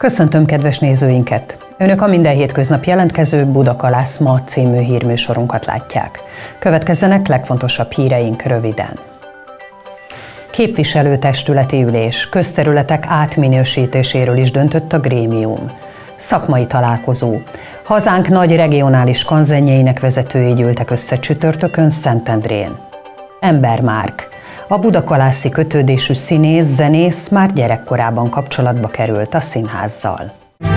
Köszöntöm kedves nézőinket! Önök a minden hétköznap jelentkező Budakalász ma című hírműsorunkat látják. Következzenek legfontosabb híreink röviden. Képviselőtestületi ülés, közterületek átminősítéséről is döntött a grémium. Szakmai találkozó. Hazánk nagy regionális kanzenjeinek vezetői gyűltek össze csütörtökön Szentendrén. Embermárk. A budakalászi kötődésű színész, zenész már gyerekkorában kapcsolatba került a színházzal.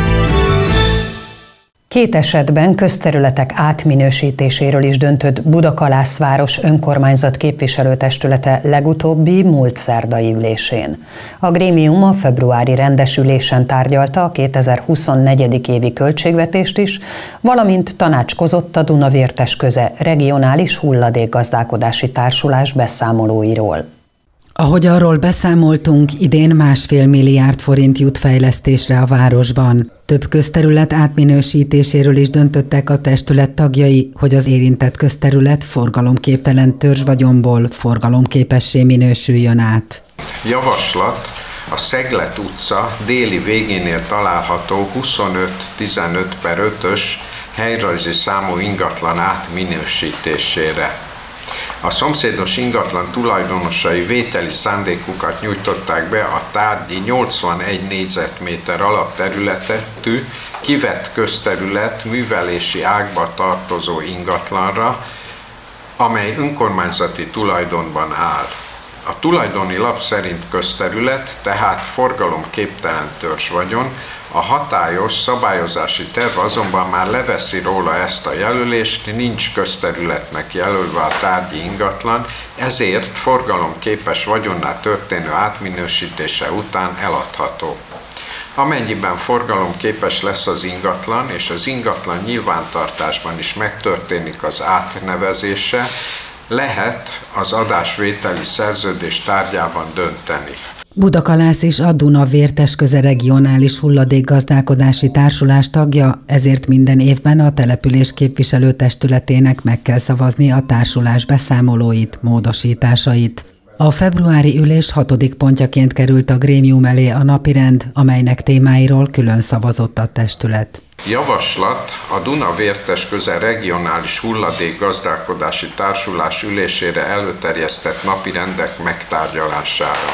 Két esetben közterületek átminősítéséről is döntött Budakalász város önkormányzat képviselőtestülete legutóbbi múlt szerdai ülésén. A grémium a februári rendesülésen tárgyalta a 2024. évi költségvetést is, valamint tanácskozott a Duna-Vértesköze regionális hulladékgazdálkodási társulás beszámolóiról. Ahogy arról beszámoltunk, idén 1,5 milliárd forint jut fejlesztésre a városban. Több közterület átminősítéséről is döntöttek a testület tagjai, hogy az érintett közterület forgalomképtelen törzsvagyonból forgalomképessé minősüljön át. Javaslat a Szeglet utca déli végénél található 2515/5-ös helyrajzi számú ingatlan átminősítésére. A szomszédos ingatlan tulajdonosai vételi szándékukat nyújtották be a tárgyi 81 négyzetméter alapterületű, kivett közterület művelési ágba tartozó ingatlanra, amely önkormányzati tulajdonban áll. A tulajdoni lap szerint közterület, tehát forgalomképtelen törzsvagyon, a hatályos szabályozási terv azonban már leveszi róla ezt a jelölést, nincs közterületnek jelölve a tárgyi ingatlan, ezért forgalomképes vagyonná történő átminősítése után eladható. Amennyiben forgalomképes lesz az ingatlan, és az ingatlan nyilvántartásban is megtörténik az átnevezése, lehet az adásvételi szerződés tárgyában dönteni. Budakalász is a Duna-Vértesköze regionális hulladékgazdálkodási társulás tagja, ezért minden évben a település képviselőtestületének meg kell szavazni a társulás beszámolóit, módosításait. A februári ülés 6. pontjaként került a grémium elé a napirend, amelynek témáiról külön szavazott a testület. Javaslat a Duna-Vértesköze regionális hulladékgazdálkodási társulás ülésére előterjesztett napirendek megtárgyalására.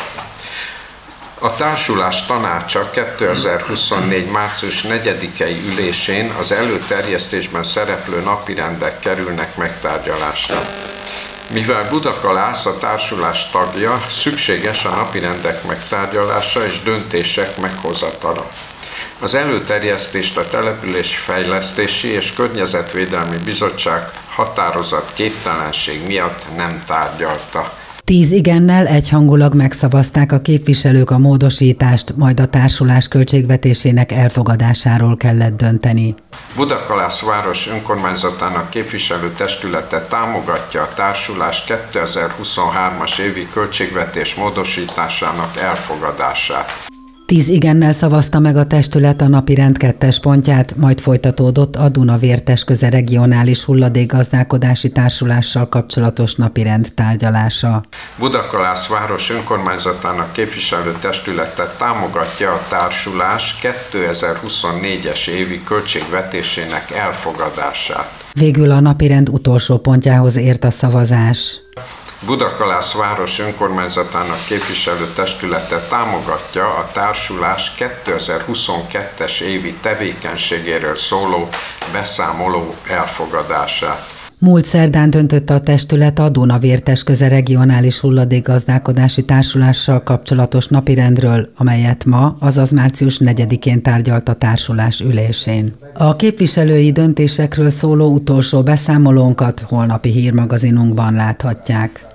A társulás tanácsa 2024. március 4-i ülésén az előterjesztésben szereplő napirendek kerülnek megtárgyalásra. Mivel Budakalász a társulás tagja, szükséges a napirendek megtárgyalása és döntések meghozatala. Az előterjesztést a Település Fejlesztési és Környezetvédelmi Bizottság határozat képtelenség miatt nem tárgyalta. 10 igennel egyhangulag megszavazták a képviselők a módosítást, majd a társulás költségvetésének elfogadásáról kellett dönteni. Budakalász város önkormányzatának képviselőtestülete támogatja a társulás 2023-as évi költségvetés módosításának elfogadását. 10 igennel szavazta meg a testület a napirend 2. pontját, majd folytatódott a Duna-Vértesköze regionális hulladékgazdálkodási társulással kapcsolatos napirend tárgyalása. Budakalász város önkormányzatának képviselőtestülete támogatja a társulás 2024-es évi költségvetésének elfogadását. Végül a napirend utolsó pontjához ért a szavazás. Budakalász város önkormányzatának képviselőtestülete támogatja a társulás 2022-es évi tevékenységéről szóló beszámoló elfogadását. Múlt szerdán döntött a testület a Duna-Vértesköze regionális hulladékgazdálkodási társulással kapcsolatos napirendről, amelyet ma, azaz március 4-én tárgyalt a társulás ülésén. A képviselői döntésekről szóló utolsó beszámolónkat holnapi hírmagazinunkban láthatják.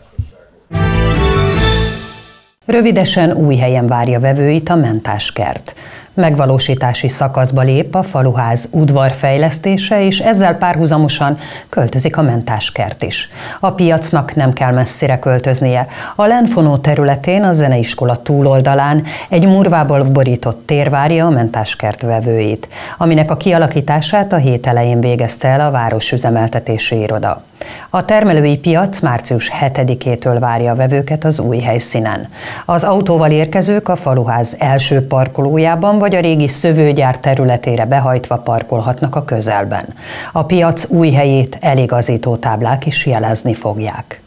Rövidesen Újhelyen várja vevőit a mentáskert. Megvalósítási szakaszba lép a faluház udvarfejlesztése, és ezzel párhuzamosan költözik a mentáskert is. A piacnak nem kell messzire költöznie. A Lenfonó területén, a zeneiskola túloldalán egy murvából borított tér várja a mentáskert vevőit, aminek a kialakítását a hét elején végezte el a városüzemeltetési iroda. A termelői piac március 7-től várja a vevőket az új helyszínen. Az autóval érkezők a faluház első parkolójában vagy a régi szövőgyár területére behajtva parkolhatnak a közelben. A piac új helyét eligazító táblák is jelezni fogják.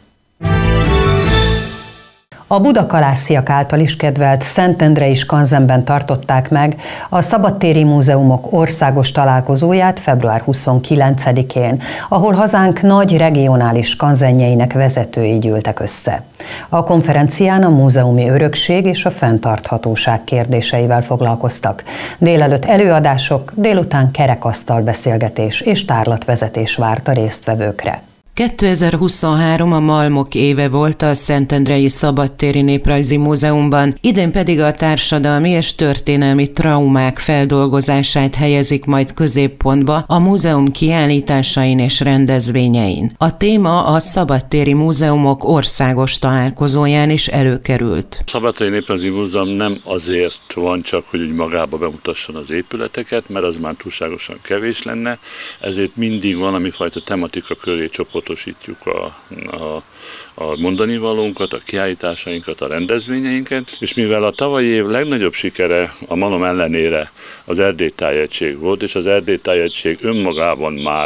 A budakalásziak által is kedvelt Szentendrei skanzenben tartották meg a Szabadtéri Múzeumok országos találkozóját február 29-én, ahol hazánk nagy regionális skanzenjeinek vezetői gyűltek össze. A konferencián a múzeumi örökség és a fenntarthatóság kérdéseivel foglalkoztak. Délelőtt előadások, délután kerekasztal beszélgetés és tárlatvezetés várt a résztvevőkre. 2023 a Malmok éve volt a Szentendrei Szabadtéri Néprajzi Múzeumban, idén pedig a társadalmi és történelmi traumák feldolgozását helyezik majd középpontba a múzeum kiállításain és rendezvényein. A téma a Szabadtéri Múzeumok országos találkozóján is előkerült. A Szabadtéri Néprajzi Múzeum nem azért van csak, hogy úgy magába bemutasson az épületeket, mert az már túlságosan kevés lenne, ezért mindig valamifajta tematika köré csoportosítjuk a mondani valónkat, a kiállításainkat, a rendezvényeinket, és mivel a tavalyi év legnagyobb sikere a Malom ellenére az Erdélytájegység volt, és az Erdélytájegység önmagában már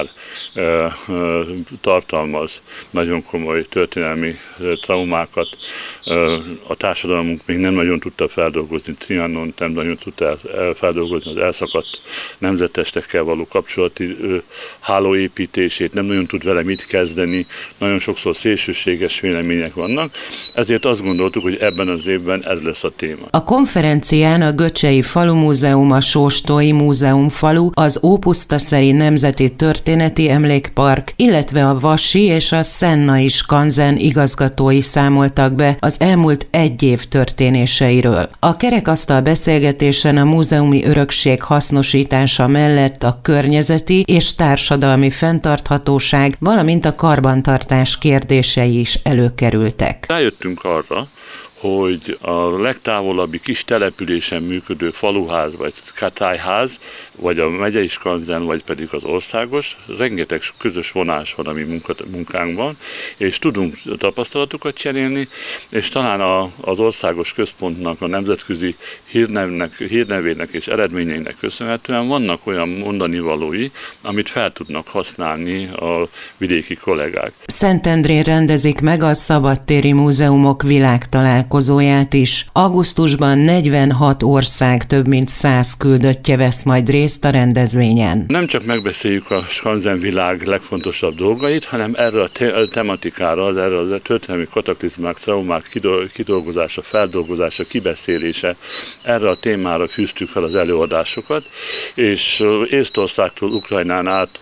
tartalmaz nagyon komoly történelmi traumákat, a társadalmunk még nem nagyon tudta feldolgozni Trianon, nem nagyon tudta feldolgozni az elszakadt nemzettestekkel való kapcsolati hálóépítését, nem nagyon tud vele mit kezdeni, nagyon sokszor szélsőséges vélemények vannak, ezért azt gondoltuk, hogy ebben az évben ez lesz a téma. A konferencián a Göcsei Falumúzeum, a Sóstói Múzeumfalu, az Ópusztaszeri Nemzeti Történeti Emlékpark, illetve a Vasi és a Szennai skanzen igazgatói számoltak be az elmúlt egy év történéseiről. A kerekasztal beszélgetésen a múzeumi örökség hasznosítása mellett a környezeti és társadalmi fenntarthatóság, valamint a karbantartás kérdései is előkerültek. Rájöttünk arra, hogy a legtávolabbi kis településen működő faluház, vagy katályház, vagy a megyei skanzen, vagy pedig az országos, rengeteg közös vonás van a mi munkánkban, és tudunk tapasztalatokat cserélni, és talán az országos központnak, a nemzetközi hírnevének és eredményeinek köszönhetően vannak olyan mondanivalói, amit fel tudnak használni a vidéki kollégák. Szentendrén rendezik meg a Szabadtéri Múzeumok világtalálkozóját is. Augusztusban 46 ország több mint 100 küldöttje vesz majd részt a rendezvényen. Nem csak megbeszéljük a skanzen világ legfontosabb dolgait, hanem erre a tematikára, erre a történelmi kataklizmák, traumák kidolgozása, feldolgozása, kibeszélése, erre a témára fűztük fel az előadásokat, és Észtországtól Ukrajnán át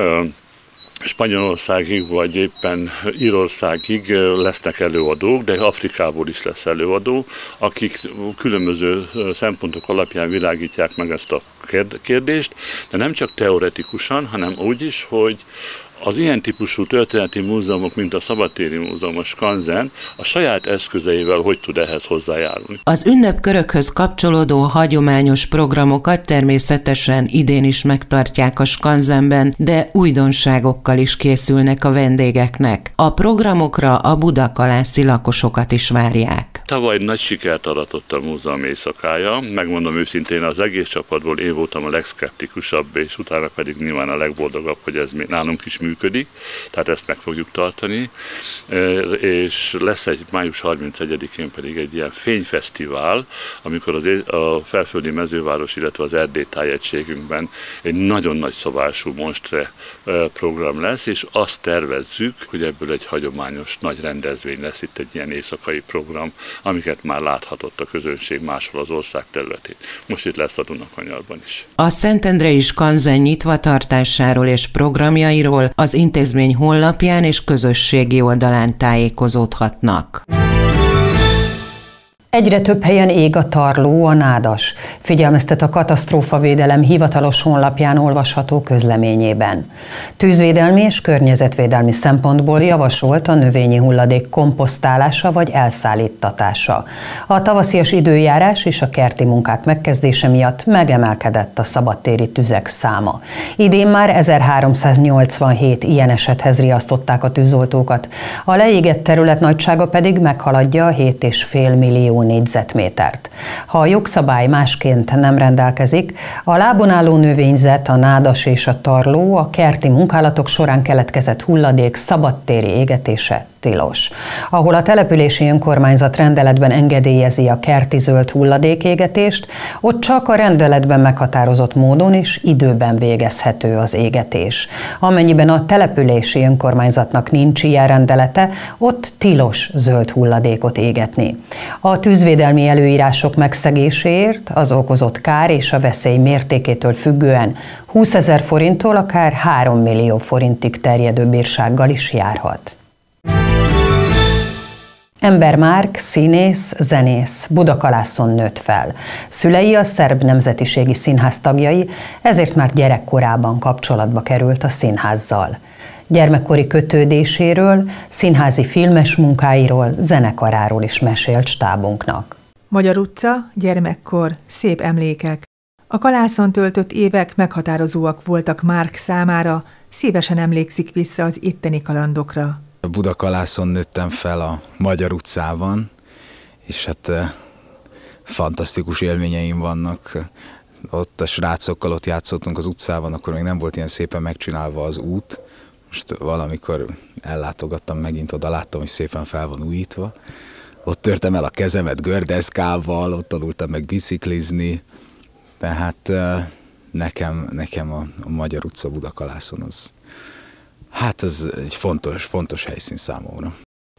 Spanyolországig, vagy éppen Írországig lesznek előadók, de Afrikából is lesz előadó, akik különböző szempontok alapján világítják meg ezt a kérdést, de nem csak teoretikusan, hanem úgy is, hogy az ilyen típusú történeti múzeumok, mint a Szabadtéri Múzeum, a skanzen, a saját eszközeivel hogy tud ehhez hozzájárulni. Az ünnepkörökhöz kapcsolódó hagyományos programokat természetesen idén is megtartják a skanzenben, de újdonságokkal is készülnek a vendégeknek. A programokra a budakalászi lakosokat is várják. Tavaly nagy sikert aratott a múzeum éjszakája, megmondom őszintén, az egész csapatból én voltam a legszkeptikusabb, és utána pedig nyilván a legboldogabb, hogy ez nálunk is működik, tehát ezt meg fogjuk tartani, és lesz egy május 31-én pedig egy ilyen fényfesztivál, amikor a Felföldi Mezőváros, illetve az Erdélytájegységünkben egy nagyon nagy szabású monstre program lesz, és azt tervezzük, hogy ebből egy hagyományos nagy rendezvény lesz, itt egy ilyen éjszakai program, amiket már láthatott a közönség máshol az ország területén. Most itt lesz a Dunakanyarban is. A Szentendrei skanzen nyitvatartásáról és programjairól az intézmény honlapján és közösségi oldalán tájékozódhatnak. Egyre több helyen ég a tarló, a nádas, figyelmeztet a katasztrófavédelem hivatalos honlapján olvasható közleményében. Tűzvédelmi és környezetvédelmi szempontból javasolt a növényi hulladék komposztálása vagy elszállíttatása. A tavaszias időjárás és a kerti munkák megkezdése miatt megemelkedett a szabadtéri tüzek száma. Idén már 1387 ilyen esethez riasztották a tűzoltókat, a leégett terület nagysága pedig meghaladja a 7,5 millió négyzetmétert. Ha a jogszabály másként nem rendelkezik, a lábon álló növényzet, a nádas és a tarló, a kerti munkálatok során keletkezett hulladék szabadtéri égetése tilos. Ahol a települési önkormányzat rendeletben engedélyezi a kerti zöld hulladékégetést, ott csak a rendeletben meghatározott módon és időben végezhető az égetés. Amennyiben a települési önkormányzatnak nincs ilyen rendelete, ott tilos zöld hulladékot égetni. A tűzvédelmi előírások megszegéséért az okozott kár és a veszély mértékétől függően 20 000 forinttól akár 3 millió forintig terjedő bírsággal is járhat. Ember Márk, színész, zenész, Budakalászon nőtt fel. Szülei a szerb nemzetiségi színház tagjai, ezért már gyerekkorában kapcsolatba került a színházzal. Gyermekkori kötődéséről, színházi filmes munkáiról, zenekaráról is mesélt stábunknak. Magyar utca, gyermekkor, szép emlékek. A Kalászon töltött évek meghatározóak voltak Márk számára, szívesen emlékszik vissza az itteni kalandokra. Budakalászon nőttem fel a Magyar utcában, és hát fantasztikus élményeim vannak. Ott a srácokkal ott játszottunk az utcában, akkor még nem volt ilyen szépen megcsinálva az út. Most valamikor ellátogattam megint oda, láttam, hogy szépen fel van újítva. Ott törtem el a kezemet gördeszkával, ott tanultam meg biciklizni. Tehát nekem a Magyar utca Budakalászon az... Hát ez egy fontos helyszín számomra.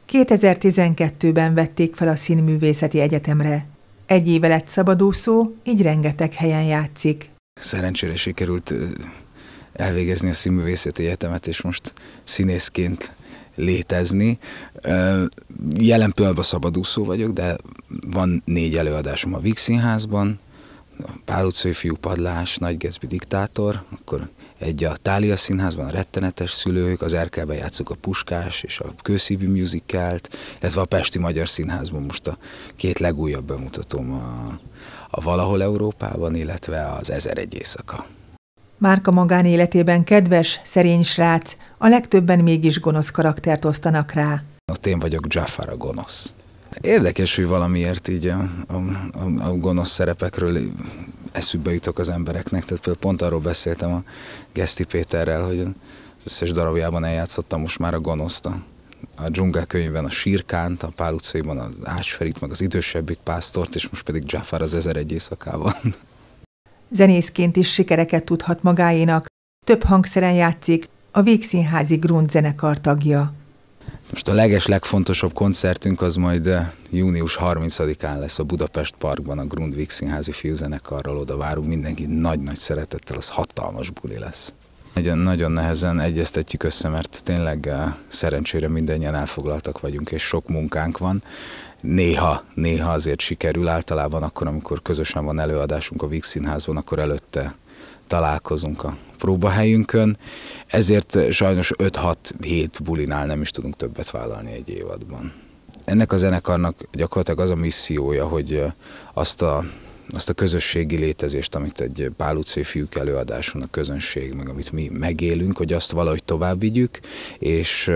2012-ben vették fel a Színművészeti Egyetemre. 1 éve lett szabadúszó, így rengeteg helyen játszik. Szerencsére sikerült elvégezni a Színművészeti Egyetemet, és most színészként létezni. Jelen pillanatban szabadúszó vagyok, de van 4 előadásom a Víg Színházban, a Pál utcai fiúpadlás, Nagy Gatsby diktátor, akkor egy a Thália Színházban a Rettenetes szülők, az Erkelben játszok a Puskás és a Kőszívű musicalt, illetve a Pesti Magyar Színházban most a 2 legújabb bemutatóm a Valahol Európában, illetve az 1001 éjszaka. Márka magánéletében kedves, szerény srác, a legtöbben mégis gonosz karaktert osztanak rá. Ott én vagyok Jafar a gonosz. Érdekes, hogy valamiért így a gonosz szerepekről eszükbe jutok az embereknek, tehát például pont arról beszéltem a Geszti Péterrel, hogy az összes darabjában eljátszottam most már a gonoszt. A Dzsungel könyvben a Sírkánt, a Pál utcaiban az Ásferit, meg az idősebbik pásztort, és most pedig Jafar az 1001 éjszakában. Zenészként is sikereket tudhat magáénak, több hangszeren játszik, a Vígszínházi Grund zenekar tagja. Most a legfontosabb koncertünk az majd június 30-án lesz a Budapest Parkban, a Grund Vígszínházi fiúzenekarral, oda várunk mindenkit nagy-nagy szeretettel, az hatalmas buli lesz. Nagyon nehezen egyeztetjük össze, mert tényleg szerencsére mindannyian elfoglaltak vagyunk, és sok munkánk van. Néha azért sikerül, általában akkor, amikor közösen van előadásunk a Víg Színházban, akkor előtte találkozunk a próbahelyünkön, ezért sajnos 5-6-7 bulinál nem is tudunk többet vállalni egy évadban. Ennek a zenekarnak gyakorlatilag az a missziója, hogy azt a közösségi létezést, amit egy Pál utcai fiúk előadáson a közönség, meg amit mi megélünk, hogy azt valahogy tovább vigyük, és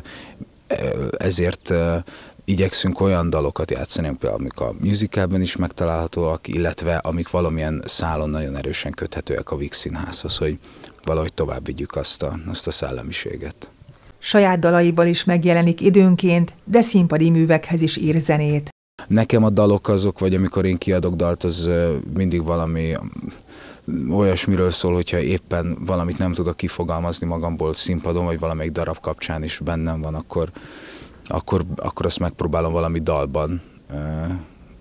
ezért igyekszünk olyan dalokat játszani, amik a musicalben is megtalálhatóak, illetve amik valamilyen szálon nagyon erősen köthetőek a Víg Színházhoz, hogy valahogy tovább vigyük azt a szellemiséget. Saját dalaival is megjelenik időnként, de színpadi művekhez is ír zenét. Nekem a dalok azok, vagy amikor én kiadok dalt, az mindig valami olyasmiről szól, hogyha éppen valamit nem tudok kifogalmazni magamból színpadon, vagy valamelyik darab kapcsán is bennem van, akkor azt megpróbálom valami dalban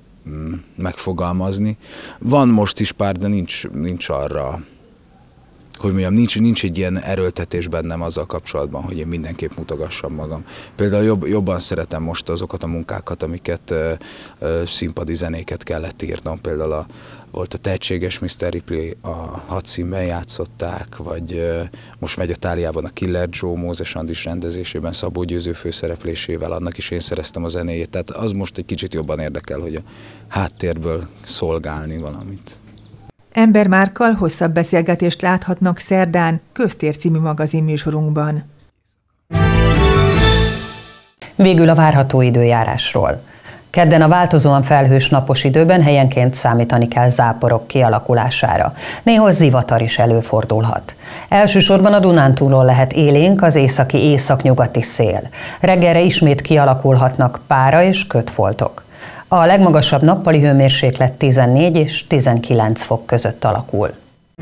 megfogalmazni. Van most is pár, de nincs arra hogy mondjam, nincs egy ilyen erőltetés bennem azzal kapcsolatban, hogy én mindenképp mutogassam magam. Például jobban szeretem most azokat a munkákat, amiket színpadi zenéket kellett írnom. Például volt a Tehetséges Mr. Ripley, a 6 színben játszották, vagy most megy a Táliában a Killer Joe, Mózes Andis rendezésében, Szabó Győző főszereplésével, annak is én szereztem a zenéjét. Tehát az most egy kicsit jobban érdekel, hogy a háttérből szolgálni valamit. Ember Márkkal hosszabb beszélgetést láthatnak szerdán Köztér című magazinműsorunkban. Végül a várható időjárásról. Kedden a változóan felhős napos időben helyenként számítani kell záporok kialakulására. Néhol zivatar is előfordulhat. Elsősorban a Dunántúlon lehet élénk az északi északnyugati szél. Reggelre ismét kialakulhatnak pára és kötfoltok. A legmagasabb nappali hőmérséklet 14 és 19 fok között alakul.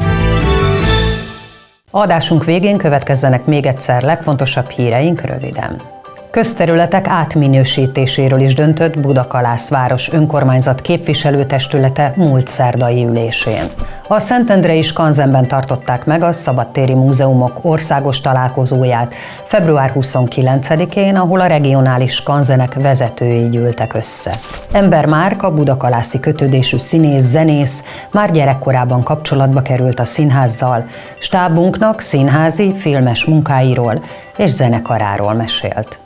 Adásunk végén következzenek még egyszer legfontosabb híreink röviden. Közterületek átminősítéséről is döntött Budakalász város önkormányzat képviselőtestülete múlt szerdai ülésén. A Szentendrei Skanzenben tartották meg a Szabadtéri Múzeumok országos találkozóját február 29-én, ahol a regionális skanzenek vezetői gyűltek össze. Ember Márk, a budakalászi kötődésű színész-zenész már gyerekkorában kapcsolatba került a színházzal, stábunknak színházi, filmes munkáiról és zenekaráról mesélt.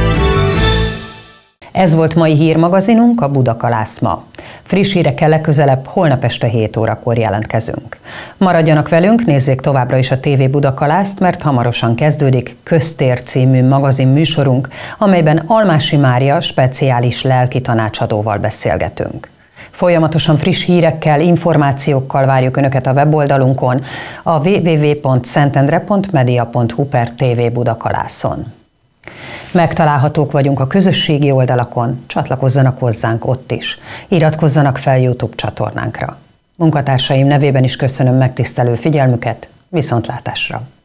Ez volt mai hírmagazinunk, a Budakalász ma. Friss hírekkel legközelebb holnap este 7 órakor jelentkezünk. Maradjanak velünk, nézzék továbbra is a TV Budakalászt, mert hamarosan kezdődik Köztér című magazin műsorunk, amelyben Almási Mária speciális lelki tanácsadóval beszélgetünk. Folyamatosan friss hírekkel, információkkal várjuk Önöket a weboldalunkon, a www.szentendre.media.hu/TV Budakalászon. Megtalálhatók vagyunk a közösségi oldalakon, csatlakozzanak hozzánk ott is. Iratkozzanak fel YouTube csatornánkra. Munkatársaim nevében is köszönöm megtisztelő figyelmüket, viszontlátásra!